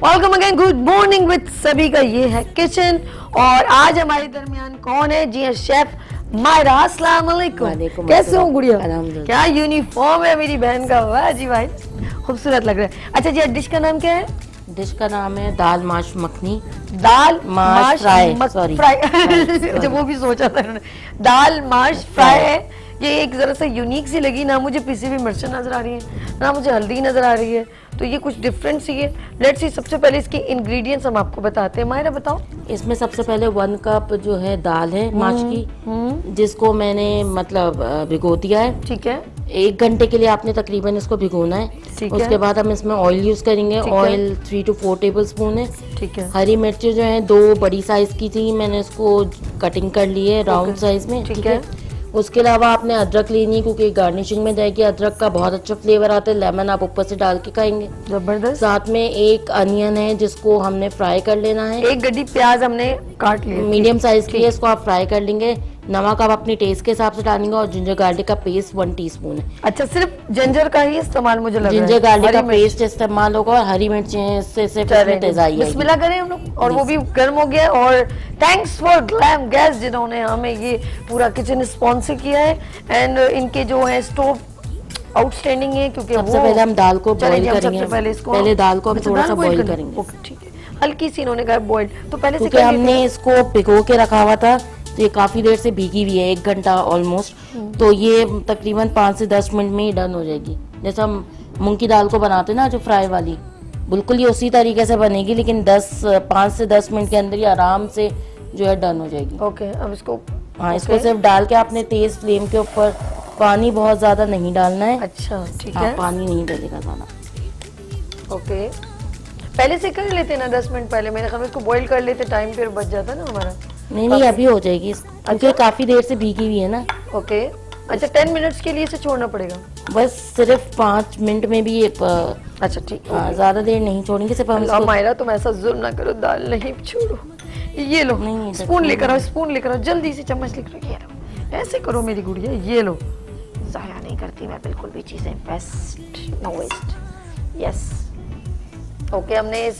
Welcome again, good morning with सभी का ये है किचन। और आज हमारे दरमियान कौन है? जी हाँ, शेफ मायरा। अस्सलाम वालेकुम। कैसे हो गुड़िया? क्या यूनिफॉर्म है मेरी बहन का, वाह जी भाई, खूबसूरत लग रहा है। अच्छा जी, डिश का नाम क्या है? डिश का नाम है दाल माश मखनी। दाल माश फ्राई, फ्राई अच्छा वो भी सोचा था इन्होंने। दाल माश फ्राई है। ये एक जरा सा यूनिक सी लगी ना, मुझे पिसी हुई मिर्च नजर आ रही है ना, मुझे हल्दी नजर आ रही है, तो ये कुछ डिफरेंट सी है। लेट्स सी, सबसे पहले इसके इंग्रेडिएंट्स हम आपको बताते हैं। मायरा बताओ। इसमें सबसे पहले 1 कप जो है दाल है माश की, जिसको मैंने मतलब भिगो दिया है। ठीक है, 1 घंटे के लिए आपने तकरीबन इसको भिगोना है। उसके बाद हम इसमें ऑयल यूज करेंगे। ऑयल 3 to 4 टेबल स्पून है। ठीक है। हरी मिर्चें जो है 2 बड़ी साइज की थी, मैंने इसको कटिंग कर ली है राउंड साइज में। ठीक है। उसके अलावा आपने अदरक लेनी है, क्योंकि गार्निशिंग में जाएगी। अदरक का बहुत अच्छा फ्लेवर आता है। लेमन आप ऊपर से डाल के खाएंगे, जबरदस्त। साथ में 1 अनियन है जिसको हमने फ्राई कर लेना है। 1 गड्डी प्याज हमने काट लिया, मीडियम साइज की है, इसको आप फ्राई कर लेंगे। नमक आप अपनी टेस्ट के हिसाब से डालेंगे। और जिंजर गार्लिक का पेस्ट 1 टीस्पून है। अच्छा, सिर्फ जिंजर का ही इस्तेमाल मुझे लग रहा है। जिंजर गार्लिक का पेस्ट इस्तेमाल होगा और हरी मिर्ची है, इससे तेजाई है। बिस्मिल्लाह करें हम लोग। और वो भी गर्म हो गया। और थैंक्स फॉर ग्लैम गैस जिन्होंने हमें ये पूरा किचन स्पॉन्सर किया है। एंड इनके जो है स्टोव आउटस्टैंडिंग है, क्योंकि सबसे पहले हम दाल को बॉईल करेंगे। पहले दाल को हम थोड़ा सा बॉईल करेंगे। ठीक है, हल्की सी इन्होंने कहा बॉईल, तो पहले से क्योंकि हमने इसको भिगो के रखा हुआ था, तो ये काफी देर से भीगी हुई है, 1 घंटा ऑलमोस्ट। तो ये तकरीबन 5 से 10 मिनट में ही डन हो जाएगी। जैसे हम मूंग की दाल को बनाते हैं ना, जो फ्राई वाली, बिल्कुल ये उसी तरीके से बनेगी, लेकिन 5 से 10 मिनट के अंदर ही आराम से जो है डन हो जाएगी। ओके, अब इसको इसको सिर्फ डाल के आपने तेज फ्लेम के ऊपर, पानी बहुत ज्यादा नहीं डालना है। अच्छा, ठीक है। पानी नहीं डलेगा ज्यादा। ओके, पहले से कर लेते ना 10 मिनट पहले, मेरे ख्याल में इसको बॉईल कर लेते, टाइम फिर बच जाता ना हमारा। नहीं, अभी हो जाएगी, क्योंकि काफी देर से भीगी हुई है ना। ओके, अच्छा 10 मिनट्स के लिए इसे छोड़ना पड़ेगा? बस सिर्फ 5 मिनट में भी अच्छा ठीक है, ज्यादा देर नहीं छोड़ेंगे। सिर्फ हम इसको। मायरा तुम ऐसा जुल्म ना करो, दाल नहीं छोड़ो। ये लो, स्पून लेकर आओ, स्पून लेकर आओ, जल्दी से चम्मच लेकर आओ। ये लो, ऐसे करो मेरी गुड़िया, ये लो। जाया नहीं करती मैं बिल्कुल भी चीजें, best, no waste. Yes, okay,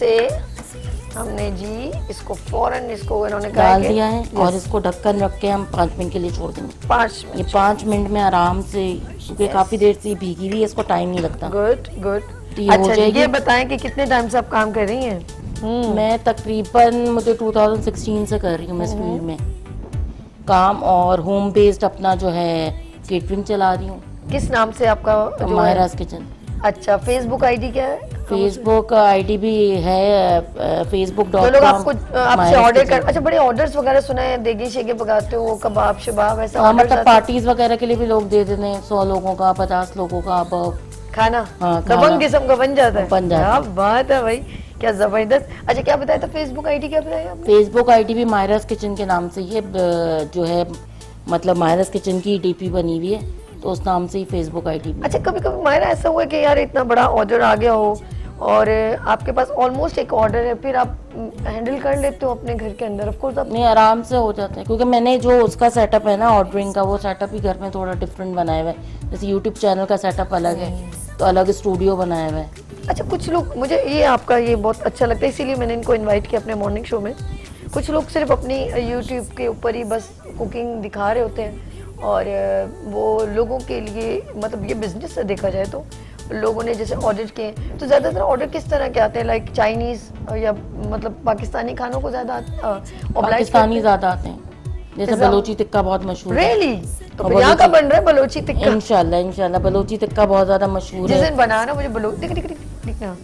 हमने जी इसको फौरन इसको इन्होंने डाल दिया है। और इसको ढक्कन रख के हम 5 मिनट के लिए छोड़ देंगे। 5 ये 5 मिनट में आराम से, क्योंकि काफी देर से भीगी हुई है, इसको टाइम नहीं लगता। गुड। अच्छा, ये बताएं कि कितने टाइम से आप काम कर रही हैं? मैं तकरीबन मुझे 2016 से कर रही हूँ मैं इस फील्ड में काम, और होम बेस्ड अपना जो है केटरिंग चला रही हूँ। किस नाम से आपका? मायरास किचन। अच्छा, फेसबुक आईडी क्या है? फेसबुक आईडी भी है, facebook.com। लोग आपसे ऑर्डर कर, अच्छा बड़े ऑर्डर्स वगैरह सुना है, देगी शेगे पकाते हो, कबाब शबाब ऐसा? मतलब पार्टीज वगैरह के लिए भी लोग दे देते हैं, 100 लोगों का, 50 लोगों का अब खाना। दबंग किस्म का बन जाता है। क्या बात है भाई, क्या जबरदस्त। अच्छा, क्या बताया था फेसबुक आईडी? क्या बताया? फेसबुक आईडी भी मायरास किचन के नाम से, ये जो है मतलब मायरास किचन की डीपी बनी हुई है, तो उस नाम से ही फेसबुक आईडी। अच्छा, कभी कभी मायरा ऐसा हुआ कि यार इतना बड़ा ऑर्डर आ गया हो और आपके पास ऑलमोस्ट एक ऑर्डर है, फिर आप हैंडल कर लेते हो अपने घर के अंदर? ऑफ कोर्स आप नहीं, आराम से हो जाते हैं, क्योंकि मैंने जो उसका सेटअप है ना ऑर्डरिंग का, वो सेटअप ही घर में थोड़ा डिफरेंट बनाया हुआ है। जैसे यूट्यूब चैनल का सेटअप अलग है, तो अलग स्टूडियो बनाया हुआ है। अच्छा, कुछ लोग, मुझे ये आपका ये बहुत अच्छा लगता है, इसीलिए मैंने इनको इन्वाइट किया अपने मॉर्निंग शो में। कुछ लोग सिर्फ अपनी यूट्यूब के ऊपर ही बस कुकिंग दिखा रहे होते हैं, और वो लोगों के लिए मतलब ये बिजनेस से देखा जाए तो लोगों ने जैसे ऑर्डर किए, तो ज़्यादातर ऑर्डर किस तरह के आते हैं? लाइक चाइनीज़ या मतलब पाकिस्तानी खानों को ज़्यादा? पाकिस्तानी ज़्यादा आते हैं, जैसे बलोची टिक्का बहुत मशहूर है। रियली? तो यहाँ का बन रहा है बलोची टिक्का? इंशाल्लाह बलोची टिक्का बहुत ज़्यादा मशहूर है। जिस दिन बनाना मुझे बलोची दिखना।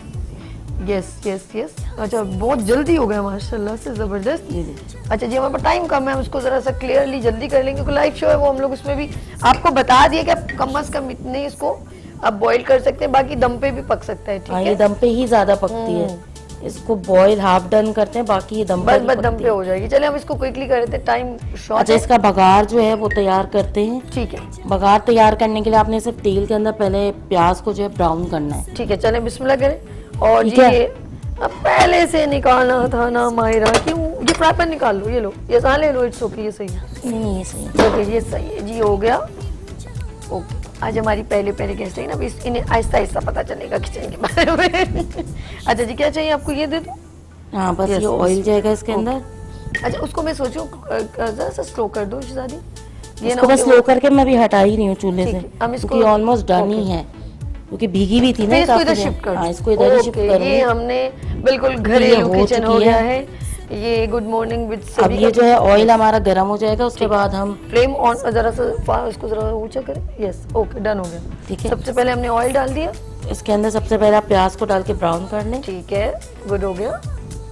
यस। अच्छा, बहुत जल्दी हो गया माशाल्लाह से, जबरदस्त। अच्छा जी, हमारे पास टाइम कम है, हम उसको जरा सा क्लियरली जल्दी कर लेंगे, क्योंकि लाइव शो है वो, हम लोग उसमें भी आपको बता दिए कि आप कम अज कम इतने इसको आप बॉईल कर सकते हैं, बाकी दम पे भी पक सकता है। ठीक है, ये दम पे ही ज्यादा पकती है, इसको बॉईल हाफ डन करते हैं, बाकी ये दम बस दम पे हो जाएगी। चलिए हम इसको क्विकली कर लेते हैं, टाइम शॉर्ट। अच्छा, इसका बघार जो है वो तैयार करते हैं। ठीक है, बघार तैयार करने के लिए आपने सिर्फ तेल के अंदर पहले प्याज को जो है ब्राउन करना है। ठीक है, चले बिस्मिल्लाह करें। और जी ये अब पहले से निकालना था ना मायरा, क्यों? ये फ्राई पैन निकाल लो, ये लो, ये ले लो, इट्स ओके, ये सही है। नहीं, ये सही है। ओके, ये सही है जी, हो गया। ओके, आज हमारी पहले पहले गेस्ट है ना, अभी इन्हें आहिस्ता आहिस्ता पता चलेगा किचन के बारे में। अच्छा जी, क्या चाहिए आपको, ये दे दो? हाँ बस Yes, ये ऑयल जाएगा इसके अंदर। अच्छा, उसको मैं सोचूं जरा सा स्लो कर दो शहजादी, ये इसको बस कि स्लो करके मैं भी हटा ही रही हूँ चूल्हे ठीक से, है, हम इसको- क्योंकि ऑलमोस्ट डन ही है, क्योंकि भीगी भी थी ना फिर इसको काफी इधर देर। शिफ्ट कर दो। हाँ, इसको इधर ही शिफ्ट ओके, कर ये हमने बिल्कुल ये घरेलू हो किचन हो चुकी गया है। है। ये गुड मॉर्निंग विद अब ये जो है ऑयल हमारा गर्म हो जाएगा, उसके बाद हम फ्लेम ऑन, जरा सा इसको जरा ऊंचा करें। यस, ओके, डन हो गया। ठीक है, सबसे पहले हमने ऑयल डाल दिया। इसके अंदर सबसे पहले आप प्याज को डाल के ब्राउन कर लें। ठीक है, गुड हो गया।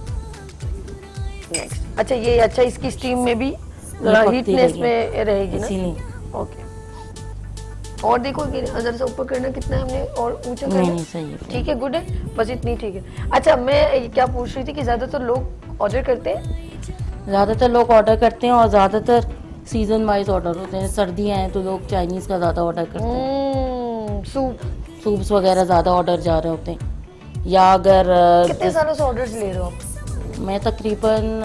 नेक्स्ट, अच्छा ये, अच्छा इसकी स्टीम में भी जरा पकती हीटनेस रहेगी। में रहेगी ना, इसीलिए ओके। और देखो कि जरा सा ऊपर करना, कितना है हमने और ऊंचा करना? नहीं सही है। ठीक है, गुड है, बस इतनी ठीक है। अच्छा, मैं ये क्या पूछ रही थी कि ज्यादातर लोग ऑर्डर करते हैं? ज़्यादातर लोग ऑर्डर करते हैं और ज़्यादातर सीजन वाइज ऑर्डर होते हैं। सर्दियाँ हैं तो लोग चाइनीज़ का ज़्यादा ऑर्डर करते हैं, सूप। सूप्स वगैरह ज़्यादा ऑर्डर जा रहे होते हैं। या अगर कितने सालों से ऑर्डर्स ले रहे हो आप? मैं तकरीबन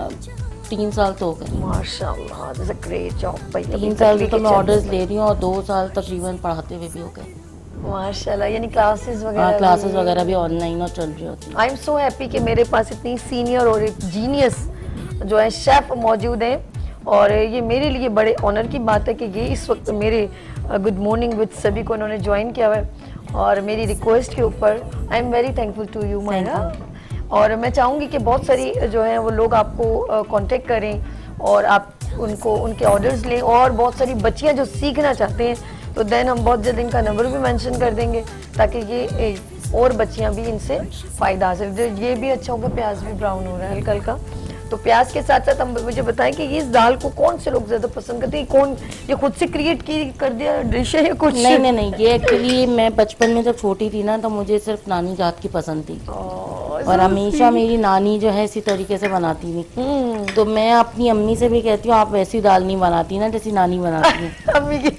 3 साल तो हो गए। माशाल्लाह, दिस अ ग्रेट जॉब भाई। 3 साल से तो मैं ऑर्डर्स ले रही हूँ और 2 साल तकरीबन पढ़ाते हुए भी हो गए। माशाल्लाह, यानी क्लासेस वगैरह? हाँ, क्लासेस वगैरह भी ऑनलाइन और चल रही होती है। आई एम सो हैप्पी कि मेरे पास इतनी सीनियर और एक जीनियस जो है शेफ मौजूद हैं, और ये मेरे लिए बड़े ऑनर की बात है कि ये इस वक्त मेरे गुड मॉर्निंग विद सभी को उन्होंने ज्वाइन किया हुआ है, और मेरी रिक्वेस्ट के ऊपर I am very thankful to you Myra. और मैं चाहूँगी कि बहुत सारी जो है वो लोग आपको कांटेक्ट करें और आप उनको उनके ऑर्डर्स लें, और बहुत सारी बच्चियाँ जो सीखना चाहते हैं तो देन हम बहुत जल्द इनका नंबर भी मेंशन कर देंगे, ताकि ये और बच्चियाँ भी इनसे फ़ायदा हासिल। ये भी अच्छा होगा, प्याज भी ब्राउन हो रहा है हल्का हल्का। तो प्याज के साथ साथ हम मुझे बताएं कि इस दाल को कौन से लोग ज़्यादा पसंद करते हैं? कौन ये खुद से क्रिएट की कर दिया डिश है या कुछ? नहीं, ये एक्चुअली मैं बचपन में जब छोटी थी ना, तो मुझे सिर्फ नानी के हाथ की पसंद थी, और हमेशा मेरी नानी जो है इसी तरीके से बनाती थी। तो मैं अपनी अम्मी से भी कहती हूँ, आप वैसी दाल नहीं बनाती ना जैसी नानी बनाती है। अम्मी की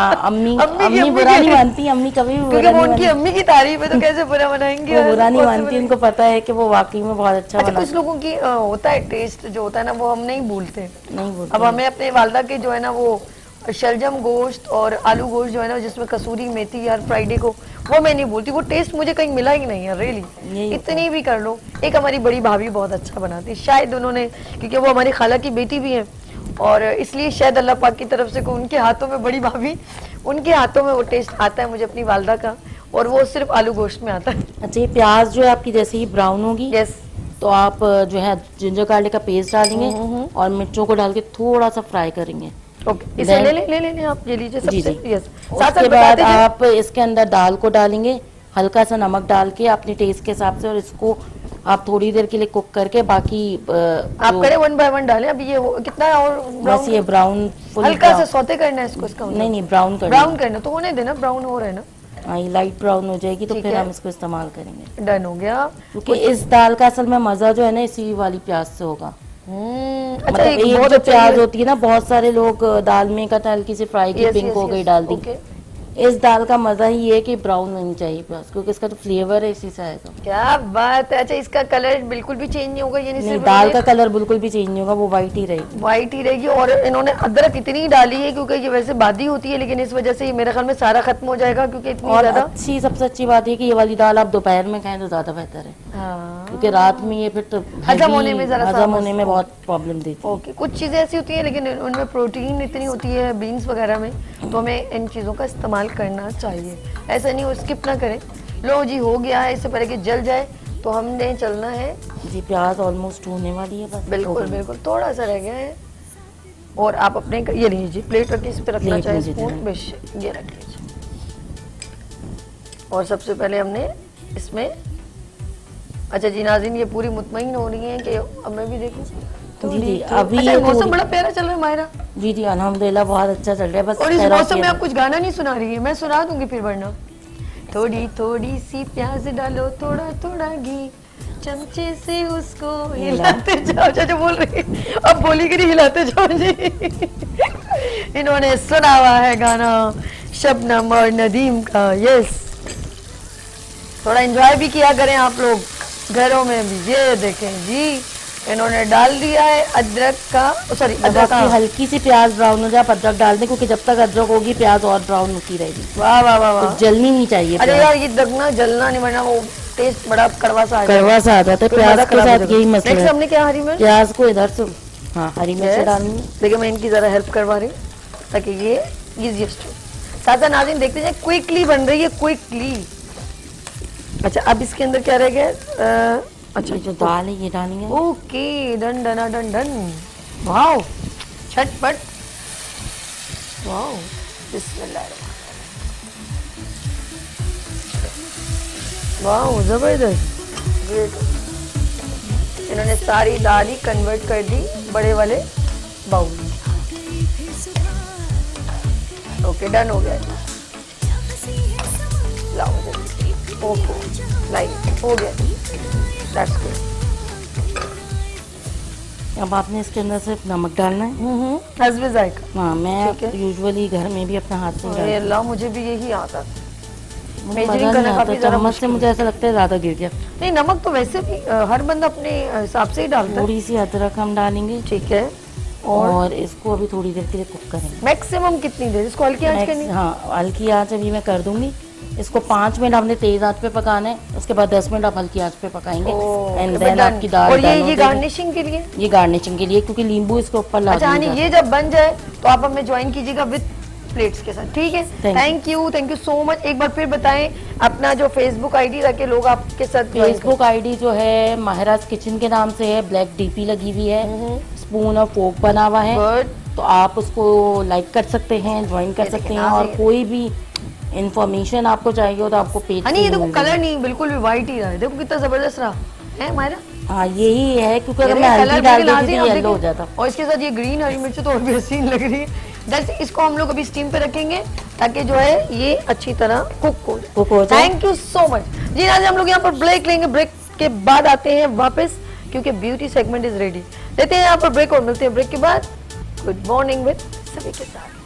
अम्मी बुरा नहीं मानती, अम्मी कभी भी बुरा नहीं उनकी मानती। अम्मी की तारीफ है तो कैसे बुरा बनाएंगे? वो बुरा नहीं मानती, उनको पता है कि वो वाकई में बहुत अच्छा अच्छा, बनाती कुछ लोगों की होता है टेस्ट जो होता है ना, वो हम नहीं भूलते। नहीं बोलती। अब हमें अपने वालदा के जो है ना वो शलजम गोश्त और आलू गोश्त जो है ना, जिसमें कसूरी मेथी हर फ्राइडे को, वो मैं नहीं भूलती। वो टेस्ट मुझे कहीं मिला ही नहीं है रियली। इतनी भी कर लो। एक हमारी बड़ी भाभी बहुत अच्छा बनाती है, शायद उन्होंने, क्योंकि वो हमारी खाला की बेटी भी है, और इसलिए शायद अल्लाह पाक की तरफ से उनके हाथों में, बड़ी भाभी उनके हाथों में वो टेस्ट आता है मुझे अपनी वालदा का, और वो सिर्फ आलू गोश्त में आता है। अच्छा, ये प्याज जो है आपकी जैसे ही ब्राउन होगी, यस, तो आप जो है जिंजर गार्लिक का पेस्ट डालेंगे और मिर्चों को डाल के थोड़ा सा फ्राई करेंगे। ओके, इसे ले आप ये लीजिए जी सबसे। यस, उसके बाद आप इसके अंदर दाल को डालेंगे, हल्का सा नमक डाल के अपने टेस्ट के हिसाब से, और इसको आप थोड़ी देर के लिए कुक करके बाकी आप करें 1 बाय 1 डालें। अभी ये कितना और बस ये ब्राउन हल्का सा सौते करना है इसको, इसका नहीं ब्राउन करना तो होने देना, ब्राउन हो रहा है ना। हाँ, ये लाइट ब्राउन हो जाएगी तो फिर हम इसको इस्तेमाल करेंगे। डन हो गया, क्योंकि इस दाल का असल में मजा जो है ना इसी वाली प्याज से होगा। अच्छा, मतलब एक जो प्याज होती है ना, बहुत सारे लोग दाल में कहते हैं हल्की सी फ्राई की, पिंक हो गई, डाल दी। इस दाल का मजा ही है कि ब्राउन होनी चाहिए प्याज, क्योंकि इसका तो फ्लेवर है इसी से आएगा। क्या बात है। अच्छा, इसका कलर बिल्कुल भी चेंज नहीं होगा? ये नहीं, दाल का कलर बिल्कुल भी चेंज नहीं होगा, वो वाइट ही रहेगी। वाइट ही रहेगी। और इन्होंने अदरक इतनी डाली है, क्योंकि ये वैसे बादी होती है, लेकिन इस वजह से ये मेरे ख्याल में सारा खत्म हो जाएगा, क्योंकि इतनी ज्यादा अच्छी, सबसे अच्छी बात है कि ये वाली दाल आप दोपहर में खाएं तो ज्यादा बेहतर है। क्योंकि रात में ये फिर तो हजम होने में बहुत प्रॉब्लम देती है। ओके, कुछ चीजें ऐसी होती है लेकिन उनमें प्रोटीन इतनी होती है बीन्स वगैरह में, तो हमें इन चीजों का इस्तेमाल करना चाहिए। ऐसा नहीं हो, स्किप ना करें। लो जी, हो गया है। इससे पहले कि जल जाए तो हमने चलना है जी। प्याज ऑलमोस्ट होने वाली है, बस बिल्कुल थोड़ा सा रह गया है। और आप अपने ये लीजिए प्लेट रखिए, इस पे रखना चाहिए स्पून, बस ये रख लीजिए। और सबसे पहले हमने इसमें, अच्छा जी नाज़रीन, ये पूरी मुतमईन हो रही है कि अब मैं भी देखूं जी। अभी अच्छा, मौसम बड़ा प्यारा चल रहा है मायरा। जी अल्हम्दुलिल्लाह बहुत अच्छा चल रहा है। बस और इस मौसम में आप कुछ गाना नहीं सुना रही है? मैं सुना दूंगी फिर, वरना थोड़ी थोड़ी सी प्याज डालो, थोड़ा थोड़ा घी, चमचे से उसको हिलाते जाओ। अच्छा, बोल रही है अब, बोली कि नहीं हिलाते जाओ जी। इन्होंने सुना हुआ है गाना शबनम और नदीम का। यस, थोड़ा एंजॉय भी किया करें आप लोग घरों में भी। ये देखें जी, इन्होंने डाल दिया है अदरक का, सॉरी जब अदरक आपकी का। हल्की सी प्याज ब्राउन हो जाए आप अदरक डाल दें, क्योंकि जब तक अदरक होगी प्याज और ब्राउन होती रहेगी, वाह वाह वाह वाह। तो जलनी नहीं चाहिए अरे प्याज। यार ये दगना जलना नहीं, वरना वो टेस्ट बड़ा कड़वा सा आ जाएगा। कड़वा सा आ जाता है फिर प्याज मजा के खराब हो साथ, जाएगा। यही मसला नेक्स्ट है। हमने क्या, हरी मिर्च, प्याज को इधर से, हाँ हरी मिर्च Yes। डालनी है। देखिए मैं इनकी जरा हेल्प करवा रही हूँ ताकि ये इजीएस्ट हो। साथ नाज़रीन देखते जाए, क्विकली बन रही है, क्विकली। अच्छा अब इसके अंदर क्या रह गया? अच्छा ये जो दाल है ये डालनी है। Okay, done done done done. Wow, झटपट, वाओ, बिस्मिल्लाह, वाओ जबरदस्त, ग्रेट। इन्होंने सारी दाल ही कन्वर्ट कर दी बड़े वाले बाउल में। ओके डन हो गया। लाओ ओके, लाइक हो गया, दैट्स गुड। अब आपने इसके अंदर सिर्फ नमक डालना है। हस्बे जायका। हाँ मैं ठीक है। यूजुअली घर में भी अपने हाथ से अरे डालती हूँ। अल्लाह, मुझे भी यही आता था। मुझे मेजरिंग मजा करना नहीं आता, काफी ज़्यादा चम्मच से मुश्किल मुझे ऐसा लगता है ज्यादा गिर गया। नहीं, नमक तो वैसे भी हर बंदा अपने हिसाब से ही डालता है। थोड़ी सी अदरक हम डालेंगे ठीक है। और इसको अभी थोड़ी देर के लिए कुक करेंगे। मैक्सिमम कितनी देर इसको हल्की आंच करनी? हाँ हल्की आंच अभी मैं कर दूंगी। इसको 5 मिनट हमने तेज आंच पे पकाना है, उसके बाद 10 मिनट आप हल्की आंच पे पकाएंगे। एंड देन आपकी दाल और डन हो ये जाएगी। गार्निशिंग के लिए? ये गार्निशिंग के लिए, क्योंकि नींबू इसके ऊपर अच्छा लाजमी हानी, डालना ये जब बन जाए तो आप हमें ज्वाइन कीजिएगा विद प्लेट्स के साथ, ठीक है? Thank thank you so much. एक बार फिर बताएं अपना जो फेसबुक आईडी रखे लोग आपके साथ join फेसबुक आईडी जो है माहिराज किचन के नाम से है, ब्लैक डीपी लगी हुई है, स्पून और फोक बना हुआ है, Good। तो आप उसको लाइक कर सकते हैं, ज्वाइन कर ये सकते देखें, हैं। आ और रही है। कोई भी इंफॉर्मेशन आपको चाहिए हो तो आपको पेज हनी ये देखो कलर नहीं, बिल्कुल भी व्हाइट ही रहा है, देखो कितना जबरदस्त रहा है मायरा। हाँ यही है, क्योंकि अगर ये मैं कलर हल्दी डाल बिल्कुल देती आज़ी, थी अब येलो हो देखिए। जाता। और इसके साथ ये ग्रीन हरी मिर्च तो और भी हसीन लग रही है। दैट्स, इसको हम लोग अभी स्टीम पे रखेंगे ताकि जो है ये अच्छी तरह कुक हो जाए। थैंक यू सो मच जी। आज हम लोग यहाँ पर ब्रेक लेंगे, ब्रेक के बाद आते हैं वापस, क्योंकि ब्यूटी सेगमेंट इज रेडी। लेते हैं यहाँ पर ब्रेक और मिलते हैं ब्रेक के बाद। गुड मॉर्निंग विद सभी के साथ।